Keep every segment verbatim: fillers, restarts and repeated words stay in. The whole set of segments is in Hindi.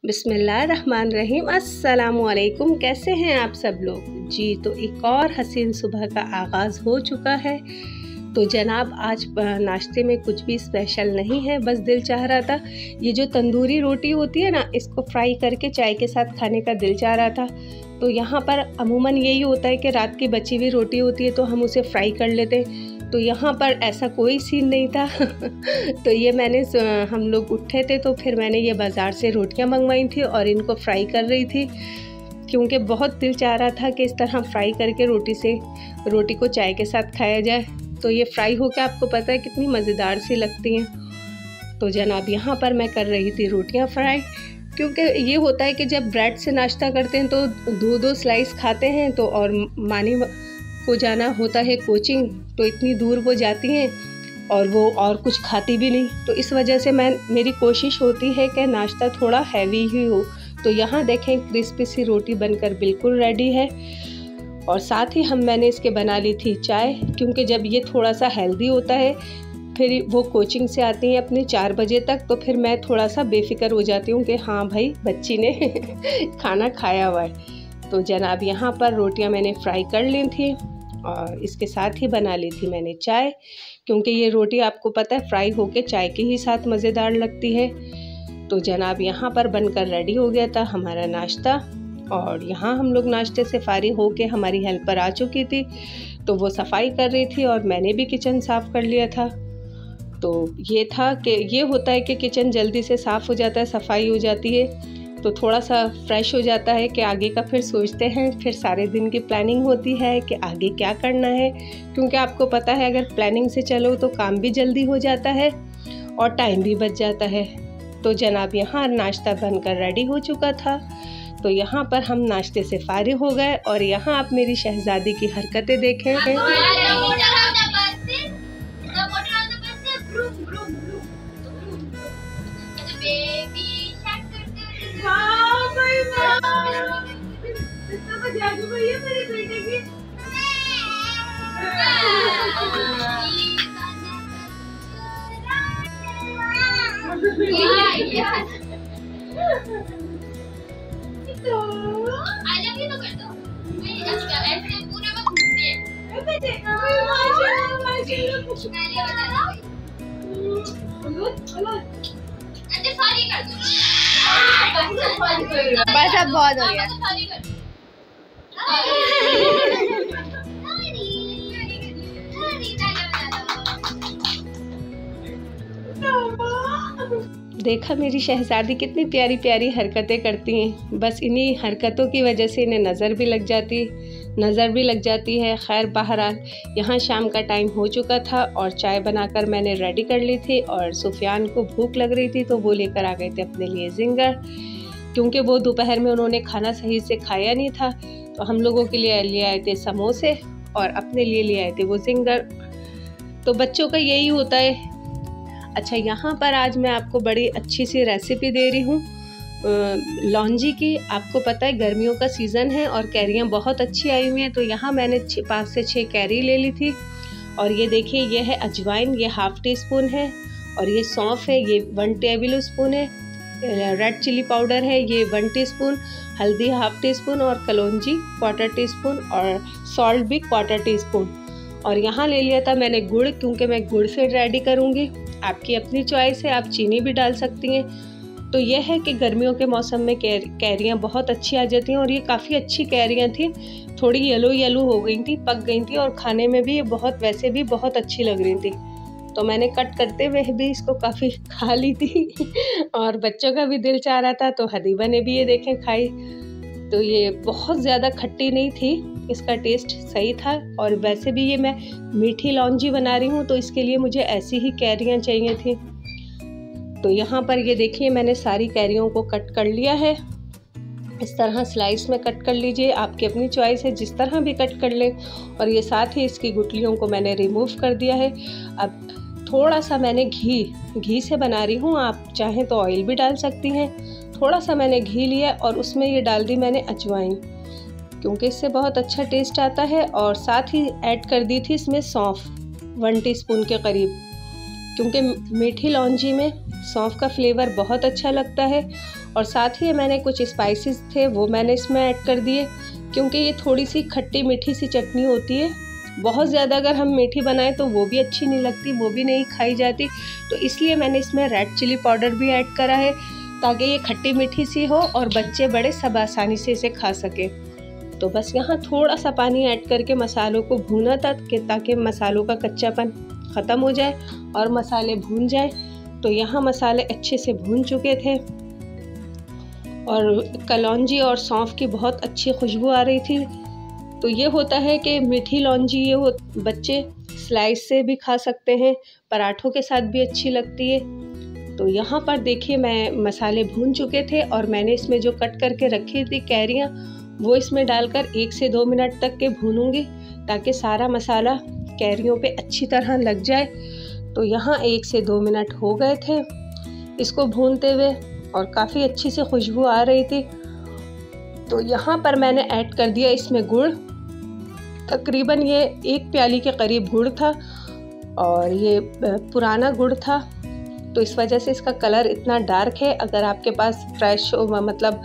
बिस्मिल्लाहिर्रहमानिर्रहीम। अस्सलामुअलैकुम। कैसे हैं आप सब लोग जी। तो एक और हसीन सुबह का आगाज़ हो चुका है। तो जनाब आज नाश्ते में कुछ भी स्पेशल नहीं है, बस दिल चाह रहा था ये जो तंदूरी रोटी होती है ना, इसको फ्राई करके चाय के साथ खाने का दिल चाह रहा था। तो यहाँ पर अमूमन यही होता है कि रात की बची हुई रोटी होती है तो हम उसे फ्राई कर लेते हैं। तो यहाँ पर ऐसा कोई सीन नहीं था। तो ये मैंने हम लोग उठे थे तो फिर मैंने ये बाज़ार से रोटियाँ मंगवाई थी और इनको फ्राई कर रही थी, क्योंकि बहुत दिल चाह रहा था कि इस तरह फ्राई करके रोटी से रोटी को चाय के साथ खाया जाए। तो ये फ्राई होकर आपको पता है कितनी मज़ेदार सी लगती हैं। तो जनाब यहाँ पर मैं कर रही थी रोटियाँ फ्राई, क्योंकि ये होता है कि जब ब्रेड से नाश्ता करते हैं तो दो दो स्लाइस खाते हैं, तो और मानी को जाना होता है कोचिंग, तो इतनी दूर वो जाती हैं और वो और कुछ खाती भी नहीं। तो इस वजह से मैं मेरी कोशिश होती है कि नाश्ता थोड़ा हैवी ही हो। तो यहाँ देखें क्रिस्पी सी रोटी बनकर बिल्कुल रेडी है। और साथ ही हम मैंने इसके बना ली थी चाय, क्योंकि जब ये थोड़ा सा हेल्दी होता है, फिर वो कोचिंग से आती हैं अपने चार बजे तक, तो फिर मैं थोड़ा सा बेफिक्र हो जाती हूँ कि हाँ भाई बच्ची ने खाना खाया हुआ है। तो जनाब यहाँ पर रोटियाँ मैंने फ्राई कर ली थी और इसके साथ ही बना ली थी मैंने चाय, क्योंकि ये रोटी आपको पता है फ्राई होके चाय के ही साथ मज़ेदार लगती है। तो जनाब यहाँ पर बनकर रेडी हो गया था हमारा नाश्ता। और यहाँ हम लोग नाश्ते से फारिग होके हमारी हेल्पर आ चुकी थी, तो वो सफाई कर रही थी और मैंने भी किचन साफ़ कर लिया था। तो ये था कि ये होता है कि किचन जल्दी से साफ़ हो जाता है, सफाई हो जाती है, तो थोड़ा सा फ्रेश हो जाता है कि आगे का फिर सोचते हैं, फिर सारे दिन की प्लानिंग होती है कि आगे क्या करना है। क्योंकि आपको पता है अगर प्लानिंग से चलो तो काम भी जल्दी हो जाता है और टाइम भी बच जाता है। तो जनाब यहाँ नाश्ता बनकर रेडी हो चुका था। तो यहाँ पर हम नाश्ते से फारिग हो गए और यहाँ आप मेरी शहजादी की हरकतें देखें। बस अब बहुत हो गया। देखा मेरी शहजादी कितनी प्यारी प्यारी हरकतें करती हैं। बस इन्हीं हरकतों की वजह से इन्हें नज़र भी लग जाती नज़र भी लग जाती है। खैर बहरहाल यहाँ शाम का टाइम हो चुका था और चाय बनाकर मैंने रेडी कर ली थी और सुफियान को भूख लग रही थी तो वो लेकर आ गए थे अपने लिए जिंगर, क्योंकि वो दोपहर में उन्होंने खाना सही से खाया नहीं था। तो हम लोगों के लिए ले आए थे समोसे और अपने लिए ले आए थे वो जिंगर। तो बच्चों का यही होता है। अच्छा यहाँ पर आज मैं आपको बड़ी अच्छी सी रेसिपी दे रही हूँ लौंजी की। आपको पता है गर्मियों का सीज़न है और कैरियाँ बहुत अच्छी आई हुई हैं। तो यहाँ मैंने पाँच से छः कैरी ले ली थी और ये देखिए ये है अजवाइन, ये हाफ़ टी स्पून है, और ये सौंफ है, ये वन टेबल स्पून है, रेड चिली पाउडर है ये वन टीस्पून, हल्दी हाफ़ टी स्पून और कलौंजी क्वार्टर टी स्पून और सॉल्ट भी क्वार्टर टी स्पून। और यहाँ ले लिया था मैंने गुड़, क्योंकि मैं गुड़ से रेडी करूँगी। आपकी अपनी चॉइस है, आप चीनी भी डाल सकती हैं। तो यह है कि गर्मियों के मौसम में कैर, कैरियाँ बहुत अच्छी आ जाती हैं और ये काफ़ी अच्छी कैरियाँ थी। थोड़ी येलो येलो हो गई थी, पक गई थी और खाने में भी ये बहुत वैसे भी बहुत अच्छी लग रही थी। तो मैंने कट करते हुए भी इसको काफ़ी खा ली थी और बच्चों का भी दिल चाह रहा था तो हदीबा ने भी ये देखें खाई। तो ये बहुत ज़्यादा खट्टी नहीं थी, इसका टेस्ट सही था। और वैसे भी ये मैं मीठी लौंजी बना रही हूँ तो इसके लिए मुझे ऐसी ही कैरियाँ चाहिए थी। तो यहाँ पर ये देखिए मैंने सारी कैरियों को कट कर लिया है। इस तरह स्लाइस में कट कर लीजिए, आपकी अपनी चॉइस है, जिस तरह भी कट कर लें। और ये साथ ही इसकी गुठलियों को मैंने रिमूव कर दिया है। अब थोड़ा सा मैंने घी घी से बना रही हूँ, आप चाहें तो ऑयल भी डाल सकती हैं। थोड़ा सा मैंने घी लिया और उसमें ये डाल दी मैंने अजवाइन, क्योंकि इससे बहुत अच्छा टेस्ट आता है। और साथ ही ऐड कर दी थी इसमें सौंफ वन टीस्पून के करीब, क्योंकि मीठी लौंजी में सौंफ का फ्लेवर बहुत अच्छा लगता है। और साथ ही मैंने कुछ स्पाइसेस थे वो मैंने इसमें ऐड कर दिए, क्योंकि ये थोड़ी सी खट्टी मीठी सी चटनी होती है। बहुत ज़्यादा अगर हम मीठी बनाएं तो वो भी अच्छी नहीं लगती, वो भी नहीं खाई जाती। तो इसलिए मैंने इसमें रेड चिली पाउडर भी ऐड करा है, ताकि ये खट्टी मीठी सी हो और बच्चे बड़े सब आसानी से इसे खा सके। तो बस यहाँ थोड़ा सा पानी ऐड करके मसालों को भूना था, ताकि मसालों का कच्चापन ख़त्म हो जाए और मसाले भून जाए। तो यहाँ मसाले अच्छे से भून चुके थे और कलौंजी और सौंफ की बहुत अच्छी खुशबू आ रही थी। तो ये होता है कि मीठी लौंजी ये वो बच्चे स्लाइस से भी खा सकते हैं, पराठों के साथ भी अच्छी लगती है। तो यहाँ पर देखिए मैं मसाले भून चुके थे और मैंने इसमें जो कट करके रखी थी कैरियाँ वो इसमें डालकर एक से दो मिनट तक के भूनूंगी, ताकि सारा मसाला कैरियों पे अच्छी तरह लग जाए। तो यहाँ एक से दो मिनट हो गए थे इसको भूनते हुए और काफ़ी अच्छी से खुशबू आ रही थी। तो यहाँ पर मैंने ऐड कर दिया इसमें गुड़, तकरीबन ये एक प्याली के करीब गुड़ था और ये पुराना गुड़ था, तो इस वजह से इसका कलर इतना डार्क है। अगर आपके पास फ्रेश हो, मतलब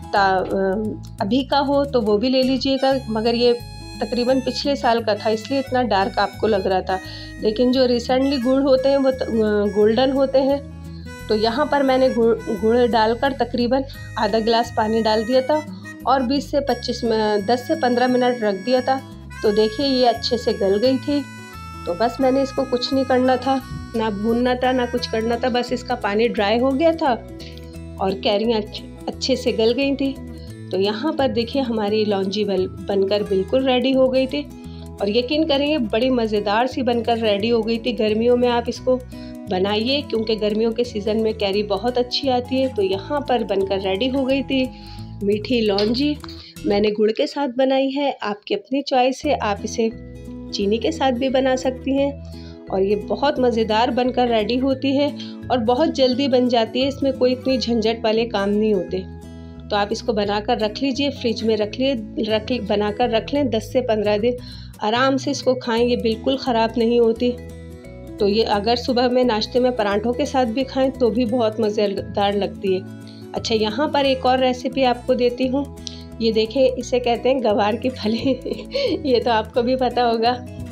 अभी का हो तो वो भी ले लीजिएगा, मगर ये तकरीबन पिछले साल का था इसलिए इतना डार्क आपको लग रहा था। लेकिन जो रिसेंटली गुड़ होते हैं वो गोल्डन होते हैं। तो यहाँ पर मैंने गुड़ गुड़ डालकर तकरीबन आधा गिलास पानी डाल दिया था और बीस से पच्चीस में दस से पंद्रह मिनट रख दिया था। तो देखिए ये अच्छे से गल गई थी। तो बस मैंने इसको कुछ नहीं करना था, ना भूनना था ना कुछ करना था, बस इसका पानी ड्राई हो गया था और कैरियाँ अच्छे से गल गई थी। तो यहाँ पर देखिए हमारी लौंजी बल बनकर बिल्कुल रेडी हो गई थी और यकीन करेंगे बड़ी मज़ेदार सी बनकर रेडी हो गई थी। गर्मियों में आप इसको बनाइए, क्योंकि गर्मियों के सीज़न में कैरी बहुत अच्छी आती है। तो यहाँ पर बनकर रेडी हो गई थी मीठी लौंजी। मैंने गुड़ के साथ बनाई है, आपकी अपनी चॉइस है, आप इसे चीनी के साथ भी बना सकती हैं और ये बहुत मज़ेदार बनकर रेडी होती है और बहुत जल्दी बन जाती है। इसमें कोई इतनी झंझट वाले काम नहीं होते। तो आप इसको बनाकर रख लीजिए, फ्रिज में रख लिए रख बनाकर रख लें दस से पंद्रह दिन, आराम से इसको खाएं, ये बिल्कुल ख़राब नहीं होती। तो ये अगर सुबह में नाश्ते में पराठों के साथ भी खाएं तो भी बहुत मज़ेदार लगती है। अच्छा, यहाँ पर एक और रेसिपी आपको देती हूँ। ये देखिए, इसे कहते हैं गवार की फली ये तो आपको भी पता होगा।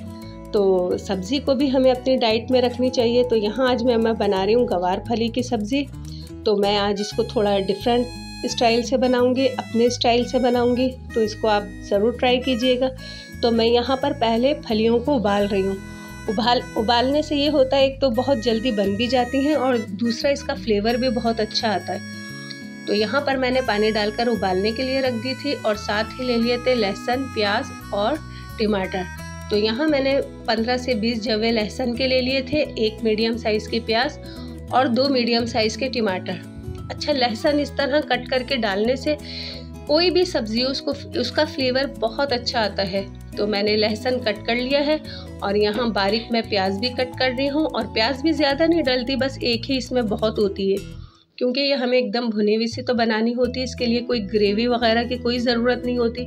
तो सब्ज़ी को भी हमें अपनी डाइट में रखनी चाहिए। तो यहाँ आज मैं मैं बना रही हूँ गवार फली की सब्ज़ी। तो मैं आज इसको थोड़ा डिफरेंट स्टाइल से बनाऊंगी, अपने स्टाइल से बनाऊंगी, तो इसको आप ज़रूर ट्राई कीजिएगा। तो मैं यहाँ पर पहले फलियों को उबाल रही हूँ। उबाल उबालने से ये होता है, एक तो बहुत जल्दी बन भी जाती हैं और दूसरा इसका फ्लेवर भी बहुत अच्छा आता है। तो यहाँ पर मैंने पानी डालकर उबालने के लिए रख दी थी और साथ ही ले लिए थे लहसुन, प्याज और टमाटर। तो यहाँ मैंने पंद्रह से बीस जवे लहसुन के ले लिए थे, एक मीडियम साइज़ की प्याज और दो मीडियम साइज़ के टमाटर। अच्छा, लहसुन इस तरह कट करके डालने से कोई भी सब्ज़ी उसको उसका फ्लेवर बहुत अच्छा आता है। तो मैंने लहसुन कट कर लिया है और यहाँ बारीक मैं प्याज भी कट कर रही हूँ। और प्याज भी ज़्यादा नहीं डलती, बस एक ही इसमें बहुत होती है, क्योंकि ये हमें एकदम भुनी हुई सी तो बनानी होती है। इसके लिए कोई ग्रेवी वगैरह की कोई ज़रूरत नहीं होती।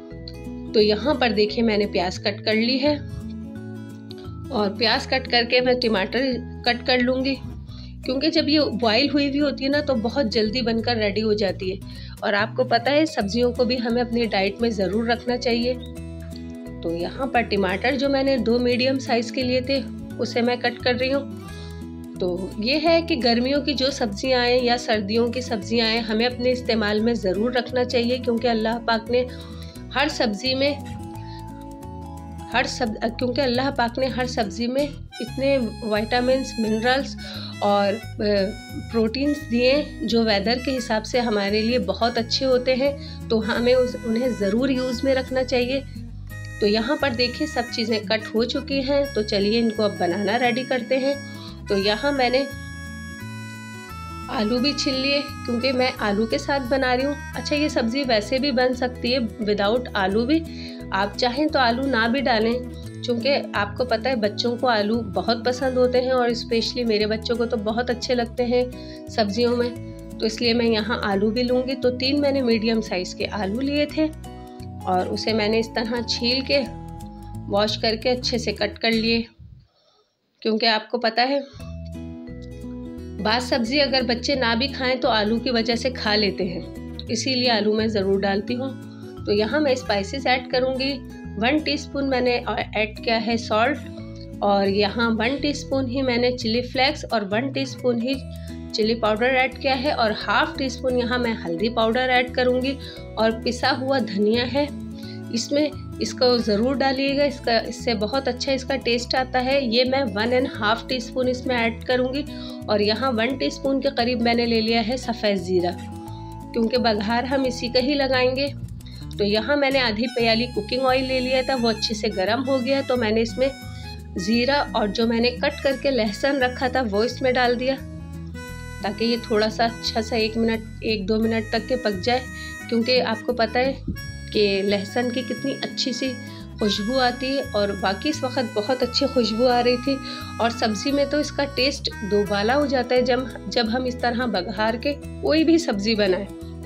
तो यहाँ पर देखिए मैंने प्याज कट कर ली है और प्याज कट करके मैं टमाटर कट कर लूँगी, क्योंकि जब ये बॉईल हुई हुई होती है ना तो बहुत जल्दी बनकर रेडी हो जाती है। और आपको पता है सब्जियों को भी हमें अपनी डाइट में ज़रूर रखना चाहिए। तो यहाँ पर टमाटर जो मैंने दो मीडियम साइज़ के लिए थे उसे मैं कट कर रही हूँ। तो ये है कि गर्मियों की जो सब्जियाँ आएँ या सर्दियों की सब्जियाँ आएँ हमें अपने इस्तेमाल में ज़रूर रखना चाहिए, क्योंकि अल्लाह पाक ने हर सब्ज़ी में हर सब क्योंकि अल्लाह पाक ने हर सब्ज़ी में इतने विटामिन्स, मिनरल्स और प्रोटीन्स दिए जो वेदर के हिसाब से हमारे लिए बहुत अच्छे होते हैं। तो हमें उस उन्हें ज़रूर यूज़ में रखना चाहिए। तो यहाँ पर देखिए सब चीज़ें कट हो चुकी हैं। तो चलिए इनको अब बनाना रेडी करते हैं। तो यहाँ मैंने आलू भी छील लिए, क्योंकि मैं आलू के साथ बना रही हूँ। अच्छा, ये सब्ज़ी वैसे भी बन सकती है विदाउट आलू भी, आप चाहें तो आलू ना भी डालें, क्योंकि आपको पता है बच्चों को आलू बहुत पसंद होते हैं और स्पेशली मेरे बच्चों को तो बहुत अच्छे लगते हैं सब्जियों में। तो इसलिए मैं यहाँ आलू भी लूँगी। तो तीन मैंने मीडियम साइज़ के आलू लिए थे और उसे मैंने इस तरह छील के वॉश करके अच्छे से कट कर लिए, क्योंकि आपको पता है बात सब्ज़ी अगर बच्चे ना भी खाएं तो आलू की वजह से खा लेते हैं, इसीलिए आलू मैं ज़रूर डालती हूँ। तो यहाँ मैं स्पाइसेस ऐड करूँगी। वन टीस्पून मैंने ऐड किया है सॉल्ट, और यहाँ वन टीस्पून ही मैंने चिली फ्लेक्स और वन टीस्पून ही चिली पाउडर ऐड किया है, और हाफ टी स्पून यहाँ मैं हल्दी पाउडर ऐड करूँगी। और पिसा हुआ धनिया है इसमें, इसको ज़रूर डालिएगा, इसका इससे बहुत अच्छा इसका टेस्ट आता है। ये मैं one and half teaspoon इसमें ऐड करूँगी। और यहाँ वन टीस्पून के करीब मैंने ले लिया है सफ़ेद ज़ीरा, क्योंकि बघार हम इसी का ही लगाएंगे। तो यहाँ मैंने आधी प्याली कुकिंग ऑयल ले लिया था, वो अच्छे से गर्म हो गया तो मैंने इसमें ज़ीरा और जो मैंने कट करके लहसुन रखा था वो इसमें डाल दिया, ताकि ये थोड़ा सा अच्छा सा एक मिनट एक दो मिनट तक के पक जाए। क्योंकि आपको पता है कि लहसुन की कितनी अच्छी सी खुशबू आती है, और बाकी इस वक्त बहुत अच्छी खुशबू आ रही थी। और सब्ज़ी में तो इसका टेस्ट दोबाला हो जाता है जब जब हम इस तरह बघार के कोई भी सब्ज़ी बनाएं।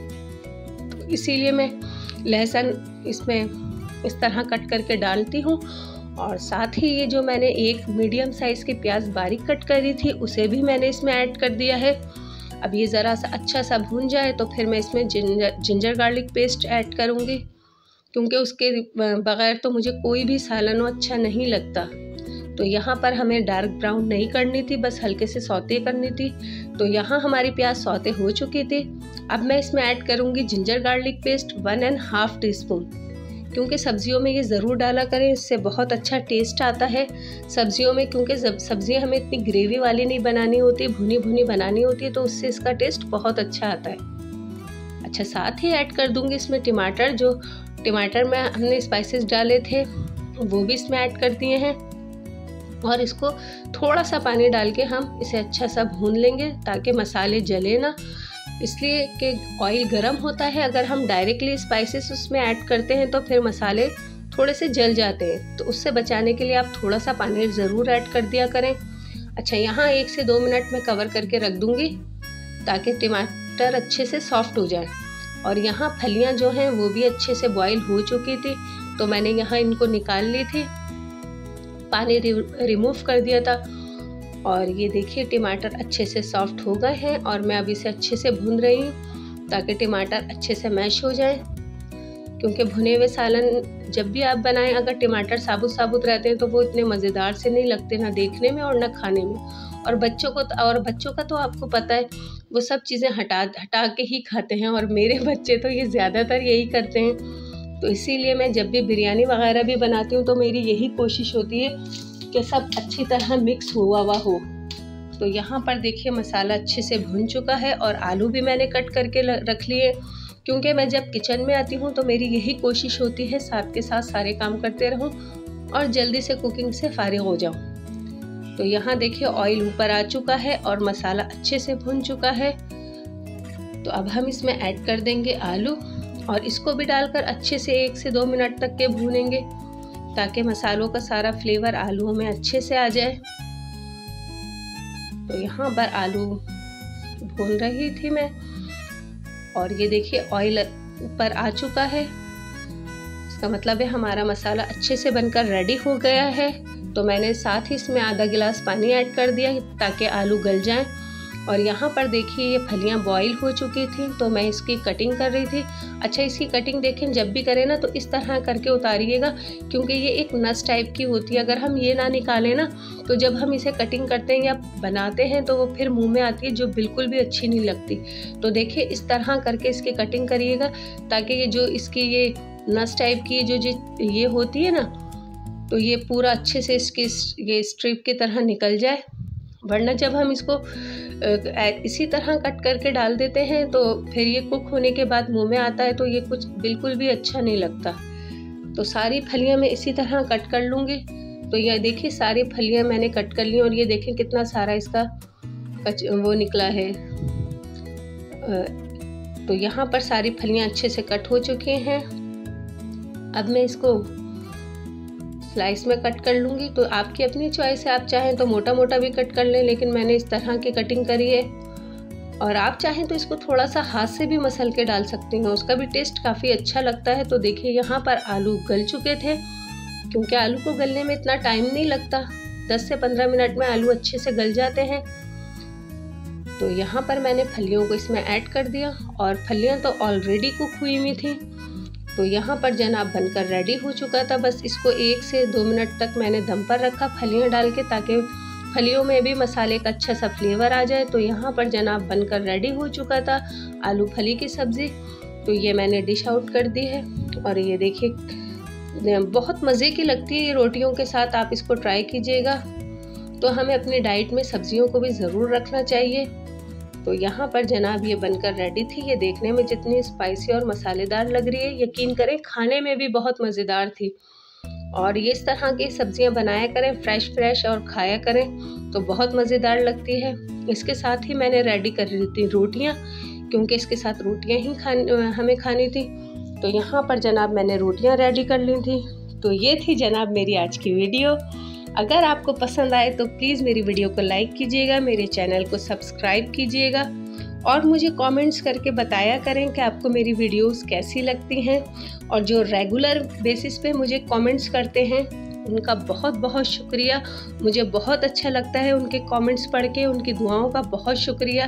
तो इसीलिए मैं लहसुन इसमें इस तरह कट करके डालती हूँ। और साथ ही ये जो मैंने एक मीडियम साइज़ की प्याज बारीक कट करी थी उसे भी मैंने इसमें ऐड कर दिया है। अब ये ज़रा सा अच्छा सा भून जाए तो फिर मैं इसमें ginger ginger garlic paste add करूँगी, क्योंकि उसके बग़ैर तो मुझे कोई भी सालन अच्छा नहीं लगता। तो यहाँ पर हमें डार्क ब्राउन नहीं करनी थी, बस हल्के से सौते करनी थी। तो यहाँ हमारी प्याज सौते हो चुकी थी। अब मैं इसमें ऐड करूँगी ginger garlic paste one and half teaspoon, क्योंकि सब्जियों में ये ज़रूर डाला करें, इससे बहुत अच्छा टेस्ट आता है सब्जियों में। क्योंकि सब्जियाँ हमें इतनी ग्रेवी वाली नहीं बनानी होती, भुनी भुनी बनानी होती है, तो उससे इसका टेस्ट बहुत अच्छा आता है। अच्छा, साथ ही ऐड कर दूँगी इसमें टमाटर। जो टमाटर में हमने स्पाइसेस डाले थे वो भी इसमें ऐड कर दिए हैं, और इसको थोड़ा सा पानी डाल के हम इसे अच्छा सा भून लेंगे ताकि मसाले जले ना। इसलिए कि ऑयल गर्म होता है, अगर हम डायरेक्टली स्पाइसेस उसमें ऐड करते हैं तो फिर मसाले थोड़े से जल जाते हैं। तो उससे बचाने के लिए आप थोड़ा सा पानी ज़रूर ऐड कर दिया करें। अच्छा, यहाँ एक से दो मिनट में कवर करके रख दूँगी ताकि टमाटर अच्छे से सॉफ्ट हो जाए। और यहाँ फलियाँ जो हैं वो भी अच्छे से बॉईल हो चुकी थी, तो मैंने यहाँ इनको निकाल ली थी, पानी रिमूव कर दिया था। और ये देखिए टमाटर अच्छे से सॉफ्ट हो गए हैं, और मैं अब इसे अच्छे से भून रही हूँ ताकि टमाटर अच्छे से मैश हो जाए। क्योंकि भुने हुए सालन जब भी आप बनाएं, अगर टमाटर साबुत साबुत रहते हैं तो वो इतने मज़ेदार से नहीं लगते, ना देखने में और ना खाने में। और बच्चों को और बच्चों का तो आपको पता है, वो सब चीज़ें हटा हटा के ही खाते हैं, और मेरे बच्चे तो ये ज़्यादातर यही करते हैं। तो इसीलिए मैं जब भी बिरयानी वगैरह भी बनाती हूँ तो मेरी यही कोशिश होती है कि सब अच्छी तरह मिक्स हुआ हुआ हो। तो यहाँ पर देखिए मसाला अच्छे से भुन चुका है, और आलू भी मैंने कट करके रख लिए, क्योंकि मैं जब किचन में आती हूँ तो मेरी यही कोशिश होती है साथ के साथ सारे काम करते रहूँ और जल्दी से कुकिंग से फारिग हो जाऊँ। तो यहाँ देखिए ऑयल ऊपर आ चुका है और मसाला अच्छे से भुन चुका है। तो अब हम इसमें ऐड कर देंगे आलू, और इसको भी डालकर अच्छे से एक से दो मिनट तक के भूनेंगे ताकि मसालों का सारा फ्लेवर आलूओं में अच्छे से आ जाए। तो यहाँ पर आलू भून रही थी मैं, और ये देखिए ऑयल ऊपर आ चुका है। इसका मतलब है हमारा मसाला अच्छे से बनकर रेडी हो गया है। तो मैंने साथ ही इसमें आधा गिलास पानी ऐड कर दिया ताकि आलू गल जाएं। और यहाँ पर देखिए ये फलियाँ बॉईल हो चुकी थी, तो मैं इसकी कटिंग कर रही थी। अच्छा, इसकी कटिंग देखें जब भी करें ना तो इस तरह करके उतारिएगा, क्योंकि ये एक नस टाइप की होती है। अगर हम ये ना निकालें ना तो जब हम इसे कटिंग करते हैं या बनाते हैं तो वो फिर मुंह में आती है, जो बिल्कुल भी अच्छी नहीं लगती। तो देखिए इस तरह करके इसकी कटिंग करिएगा ताकि ये जो इसकी ये नस टाइप की जो ये होती है ना, तो ये पूरा अच्छे से इसकी ये स्ट्रिप की तरह निकल जाए। वरना जब हम इसको इसी तरह कट करके डाल देते हैं तो फिर ये कुक होने के बाद मुंह में आता है तो ये कुछ बिल्कुल भी अच्छा नहीं लगता। तो सारी फलियां मैं इसी तरह कट कर लूँगी। तो ये देखिए सारी फलियां मैंने कट कर ली, और ये देखें कितना सारा इसका कच वो निकला है। तो यहाँ पर सारी फलियां अच्छे से कट हो चुकी हैं। अब मैं इसको स्लाइस में कट कर लूँगी। तो आपकी अपनी चॉइस है, आप चाहें तो मोटा मोटा भी कट कर लें, लेकिन मैंने इस तरह की कटिंग करी है। और आप चाहें तो इसको थोड़ा सा हाथ से भी मसल के डाल सकती हैं, उसका भी टेस्ट काफ़ी अच्छा लगता है। तो देखिए यहाँ पर आलू गल चुके थे, क्योंकि आलू को गलने में इतना टाइम नहीं लगता, दस से पंद्रह मिनट में आलू अच्छे से गल जाते हैं। तो यहाँ पर मैंने फलियों को इसमें ऐड कर दिया और फलियाँ तो ऑलरेडी कुक हुई हुई थी। तो यहाँ पर जनाब बनकर रेडी हो चुका था। बस इसको एक से दो मिनट तक मैंने दम पर रखा फलियाँ डाल के, ताकि फलियों में भी मसाले का अच्छा सा फ्लेवर आ जाए। तो यहाँ पर जनाब बनकर रेडी हो चुका था आलू फली की सब्ज़ी। तो ये मैंने डिश आउट कर दी है और ये देखिए बहुत मज़े की लगती है ये रोटियों के साथ, आप इसको ट्राई कीजिएगा। तो हमें अपनी डाइट में सब्जियों को भी ज़रूर रखना चाहिए। तो यहाँ पर जनाब ये बनकर रेडी थी। ये देखने में जितनी स्पाइसी और मसालेदार लग रही है, यकीन करें खाने में भी बहुत मज़ेदार थी। और ये इस तरह की सब्जियां बनाया करें, फ्रेश फ्रेश और खाया करें तो बहुत मज़ेदार लगती है। इसके साथ ही मैंने रेडी कर ली थी रोटियां, क्योंकि इसके साथ रोटियां ही खान हमें खानी थी। तो यहाँ पर जनाब मैंने रोटियां रेडी कर ली थी। तो ये थी जनाब मेरी आज की वीडियो। अगर आपको पसंद आए तो प्लीज़ मेरी वीडियो को लाइक कीजिएगा, मेरे चैनल को सब्सक्राइब कीजिएगा और मुझे कमेंट्स करके बताया करें कि आपको मेरी वीडियोस कैसी लगती हैं। और जो रेगुलर बेसिस पे मुझे कमेंट्स करते हैं उनका बहुत बहुत शुक्रिया। मुझे बहुत अच्छा लगता है उनके कमेंट्स पढ़ के, उनकी दुआओं का बहुत शुक्रिया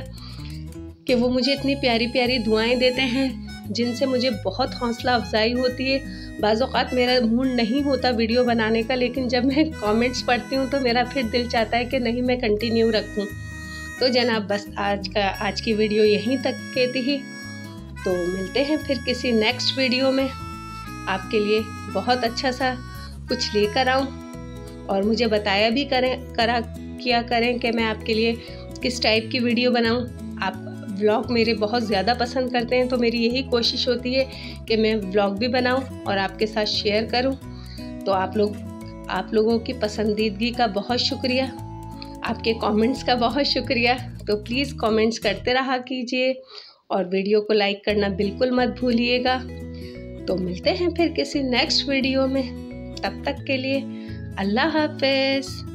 कि वो मुझे इतनी प्यारी प्यारी दुआएं देते हैं, जिनसे मुझे बहुत हौसला अफजाई होती है। बाज़ औक़ात मेरा मूड नहीं होता वीडियो बनाने का, लेकिन जब मैं कमेंट्स पढ़ती हूँ तो मेरा फिर दिल चाहता है कि नहीं मैं कंटिन्यू रखूँ। तो जनाब बस आज का आज की वीडियो यहीं तक कहती ही। तो मिलते हैं फिर किसी नेक्स्ट वीडियो में। आपके लिए बहुत अच्छा सा कुछ लेकर आऊँ और मुझे बताया भी करें करा किया करें कि मैं आपके लिए किस टाइप की वीडियो बनाऊँ। आप व्लॉग मेरे बहुत ज़्यादा पसंद करते हैं, तो मेरी यही कोशिश होती है कि मैं व्लॉग भी बनाऊँ और आपके साथ शेयर करूँ। तो आप लोग आप लोगों की पसंदीदगी का बहुत शुक्रिया, आपके कमेंट्स का बहुत शुक्रिया। तो प्लीज़ कमेंट्स करते रहा कीजिए और वीडियो को लाइक करना बिल्कुल मत भूलिएगा। तो मिलते हैं फिर किसी नेक्स्ट वीडियो में। तब तक के लिए अल्लाह हाफ़िज़।